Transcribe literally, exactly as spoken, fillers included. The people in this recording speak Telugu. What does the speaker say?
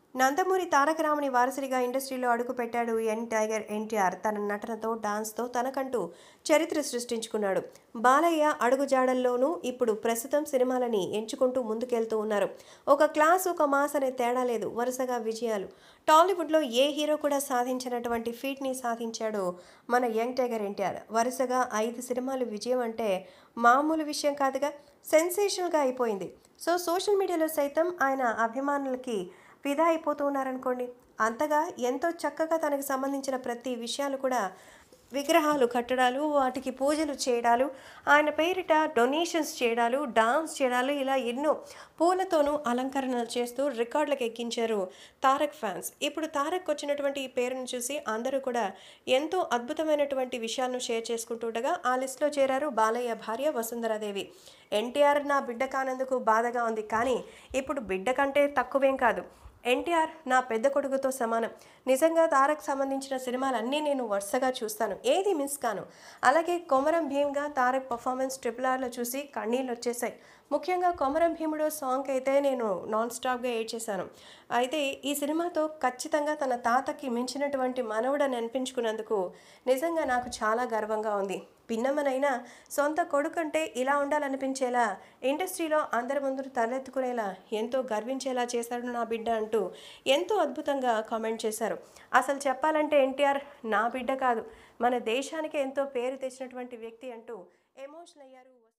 నందమూరి తారక రాముని వారసుడిగా ఇండస్ట్రీలో అడుగుపెట్టాడు యంగ్ టైగర్ ఎన్టీఆర్. తన నటనతో, డాన్స్తో తనకంటూ చరిత్ర సృష్టించుకున్నాడు. బాలయ్య అడుగుజాడల్లోనూ ఇప్పుడు ప్రస్తుతం సినిమాలని ఎంచుకుంటూ ముందుకెళ్తూ ఉన్నారు. ఒక క్లాస్, ఒక మాస్ అనే తేడా లేదు, వరుసగా విజయాలు. టాలీవుడ్లో ఏ హీరో కూడా సాధించినటువంటి ఫీట్ని సాధించాడు మన యంగ్ టైగర్ ఎన్టీఆర్. వరుసగా ఐదు సినిమాలు విజయం అంటే మామూలు విషయం కాదుగా, సెన్సేషనల్గా అయిపోయింది. సో సోషల్ మీడియాలో సైతం ఆయన అభిమానులకి ఫిదా అయిపోతూ ఉన్నారనుకోండి. అంతగా ఎంతో చక్కగా తనకు సంబంధించిన ప్రతి విషయాలు కూడా విగ్రహాలు కట్టడాలు, వాటికి పూజలు చేయడాలు, ఆయన పేరిట డొనేషన్స్ చేయడాలు, డాన్స్ చేయడాలు, ఇలా ఎన్నో పూలతోనూ అలంకరణలు చేస్తూ రికార్డులకు ఎక్కించారు తారక్ ఫ్యాన్స్. ఇప్పుడు తారక్ వచ్చినటువంటి ఈ పేరును చూసి అందరూ కూడా ఎంతో అద్భుతమైనటువంటి విషయాలను షేర్ చేసుకుంటుండగా ఆ లిస్టులో చేరారు బాలయ్య భార్య వసుంధరా దేవి. ఎన్టీఆర్ నా బిడ్డ కానందుకు బాధగా ఉంది, కానీ ఇప్పుడు బిడ్డ కంటే తక్కువేం కాదు, ఎన్టీఆర్ నా పెద్ద కొడుకుతో సమానం. నిజంగా తారక్ సంబంధించిన సినిమాలన్నీ నేను వరుసగా చూస్తాను, ఏది మిస్ కాను. అలాగే కొమరం భీమ్గా తారక్ పర్ఫార్మెన్స్ ట్రిపుల్ ఆర్లో చూసి కన్నీళ్ళు వచ్చేసాయి. ముఖ్యంగా కొమరం భీముడు సాంగ్ అయితే నేను నాన్ స్టాప్గా ఏడ్చేశాను. అయితే ఈ సినిమాతో ఖచ్చితంగా తన తాతకి మించినటువంటి మనవుడని అనిపించుకున్నందుకు నిజంగా నాకు చాలా గర్వంగా ఉంది. పిన్నమ్మనైనా సొంత కొడుకంటే ఇలా ఉండాలనిపించేలా, ఇండస్ట్రీలో అందరి ముందు తలెత్తుకునేలా, ఎంతో గర్వించేలా చేశాడు నా బిడ్డ అంటూ ఎంతో అద్భుతంగా కామెంట్ చేశారు. అసలు చెప్పాలంటే ఎన్టీఆర్ నా బిడ్డ కాదు, మన దేశానికి ఎంతో పేరు తెచ్చినటువంటి వ్యక్తి అంటూ ఎమోషనల్ అయ్యారు.